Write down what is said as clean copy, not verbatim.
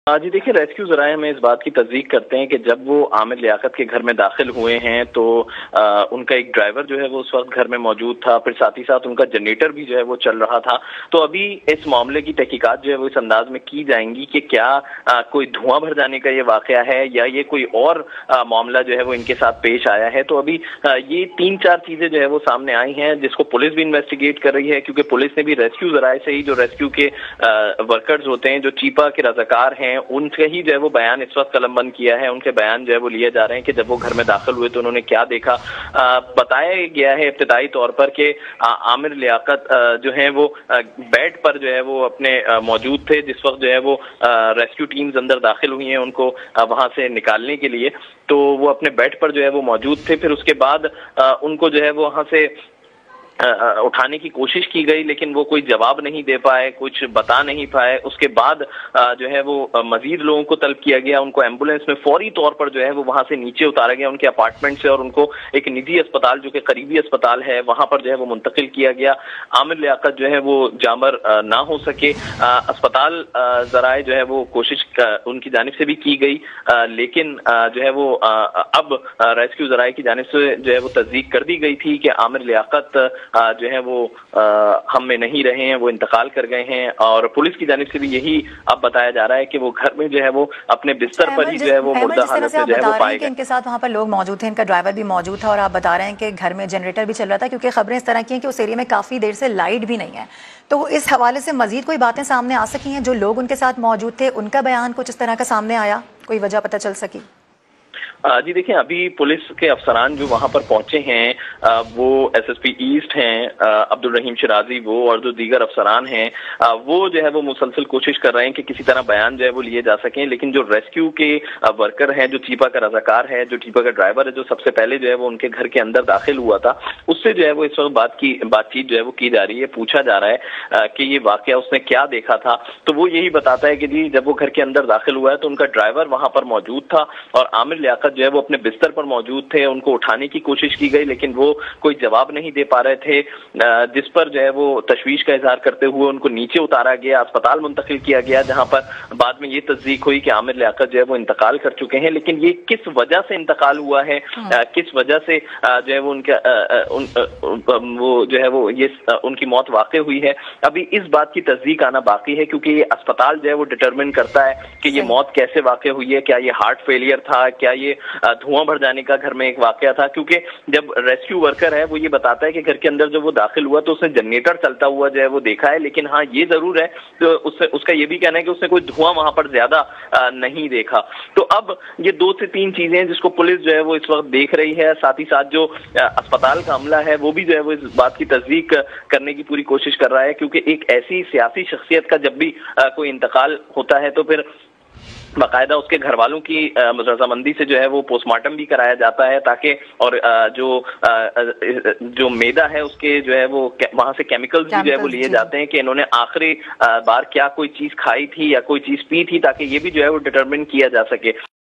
जी देखिए, रेस्क्यू ज़राए हमें इस बात की तस्दीक करते हैं कि जब वो आमिर लियाकत के घर में दाखिल हुए हैं तो उनका एक ड्राइवर जो है वो उस वक्त घर में मौजूद था, फिर साथ ही साथ उनका जनरेटर भी जो है वो चल रहा था। तो अभी इस मामले की तहकीकात जो है वो इस अंदाज में की जाएंगी कि क्या कोई धुआं भर जाने का ये वाकया है या ये कोई और मामला जो है वो इनके साथ पेश आया है। तो अभी ये 3-4 चीजें जो है वो सामने आई हैं जिसको पुलिस भी इन्वेस्टिगेट कर रही है, क्योंकि पुलिस ने भी रेस्क्यू ज़राए से ही जो रेस्क्यू के वर्कर्स होते हैं, जो चीपा के रज़ाकार हैं, उनसे ही जो है वो बयान इस वक्त कलमबंद किया है। उनके बयान जो है वो लिए जा रहे हैं कि जब वो घर में दाखिल हुए तो उन्होंने क्या देखा। बताया गया है इब्तिदाई तौर पर कि आमिर लियाकत जो है वो बेड पर जो है वो अपने मौजूद थे जिस वक्त जो है वो रेस्क्यू टीम्स अंदर दाखिल हुई हैं उनको वहां से निकालने के लिए। तो वो अपने बेड पर जो है वो मौजूद थे। फिर उसके बाद उनको जो है वो वहां से उठाने की कोशिश की गई, लेकिन वो कोई जवाब नहीं दे पाए, कुछ बता नहीं पाए। उसके बाद जो है वो मजीद लोगों को तलब किया गया, उनको एम्बुलेंस में फौरी तौर पर जो है वो वहां से नीचे उतारा गया उनके अपार्टमेंट से, और उनको एक निजी अस्पताल जो कि करीबी अस्पताल है वहां पर जो है वो मुंतकिल किया गया। आमिर लियाकत जो है वो जामर ना हो सके, अस्पताल ज़राए जो है वो कोशिश उनकी जानिब से भी की गई, लेकिन जो है वो अब रेस्क्यू ज़राए की जानिब से जो है वो तस्दीक कर दी गई थी कि आमिर लियाकत जो है वो हम में नहीं रहे हैं, वो इंतकाल कर गए हैं। और पुलिस की जानिब से भी यही अब बताया जा रहा है कि वो घर में जो है वो अपने बिस्तर पर ही जो है वो मुर्दा हालत में जो है वो पाए गए। इनके साथ वहाँ पर लोग मौजूद थे, इनका ड्राइवर भी मौजूद था, और आप बता रहे हैं कि घर में जनरेटर भी चल रहा था, क्योंकि खबरें इस तरह की हैं कि उस एरिया में काफ़ी देर से लाइट भी नहीं है। तो इस हवाले से मजीद कोई बातें सामने आ सकी हैं? जो लोग उनके साथ मौजूद थे उनका बयान कुछ इस तरह का सामने आया, कोई वजह पता चल सकी? जी देखिए, अभी पुलिस के अफसरान जो वहां पर पहुंचे हैं वो एसएसपी ईस्ट हैं, अब्दुल रहीम शिराजी वो, और जो दीगर अफसरान हैं वो जो है वो मुसलसल कोशिश कर रहे हैं कि किसी तरह बयान जो है वो लिए जा सकें। लेकिन जो रेस्क्यू के वर्कर हैं, जो चीपा का रजाकार है, जो चीपा का ड्राइवर है, जो सबसे पहले जो है वो उनके घर के अंदर दाखिल हुआ था, उससे जो है वो इस वक्त बातचीत जो है वो की जा रही है। पूछा जा रहा है कि ये वाकया उसने क्या देखा था। तो वो यही बताता है कि जी जब वो घर के अंदर दाखिल हुआ है तो उनका ड्राइवर वहां पर मौजूद था और आमिर लियाकत जो है वो अपने बिस्तर पर मौजूद थे। उनको उठाने की कोशिश की गई लेकिन वो कोई जवाब नहीं दे पा रहे थे, जिस पर जो है वो तशवीश का इजहार करते हुए उनको नीचे उतारा गया, अस्पताल मुंतकिल किया गया, जहां पर बाद में ये तस्दीक हुई कि आमिर लियाकत जो है वो इंतकाल कर चुके हैं। लेकिन ये किस वजह से इंतकाल हुआ है, किस वजह से जो है वो उनका वो जो है वो ये उनकी मौत वाक़ई हुई है, अभी इस बात की तस्दीक आना बाकी है, क्योंकि ये अस्पताल जो है वो डिटरमिन करता है कि ये मौत कैसे वाक़ई हुई है। क्या ये हार्ट फेलियर था, क्या ये धुआं भर जाने का घर में एक वाकया था? क्योंकि जब रेस्क्यू वर्कर है वो ये बताता है कि घर के अंदर जब वो दाखिल हुआ तो उसने जनरेटर चलता हुआ जो है वो देखा है, लेकिन हाँ ये जरूर है तो उसका ये भी कहना है कि उसने कोई धुआं वहां पर ज्यादा नहीं देखा। तो अब ये 2 से 3 चीजें हैं जिसको पुलिस जो है वो इस वक्त देख रही है। साथ ही साथ जो अस्पताल का अमला है वो भी जो है वो इस बात की तस्दीक करने की पूरी कोशिश कर रहा है, क्योंकि एक ऐसी सियासी शख्सियत का जब भी कोई इंतकाल होता है तो फिर बाकायदा उसके घर वालों की रजामंदी से जो है वो पोस्टमार्टम भी कराया जाता है, ताकि और जो मेदा है उसके जो है वो वहां से केमिकल्स भी जो है वो लिए जाते हैं कि इन्होंने आखिरी बार क्या कोई चीज खाई थी या कोई चीज पी थी, ताकि ये भी जो है वो डिटरमिन किया जा सके।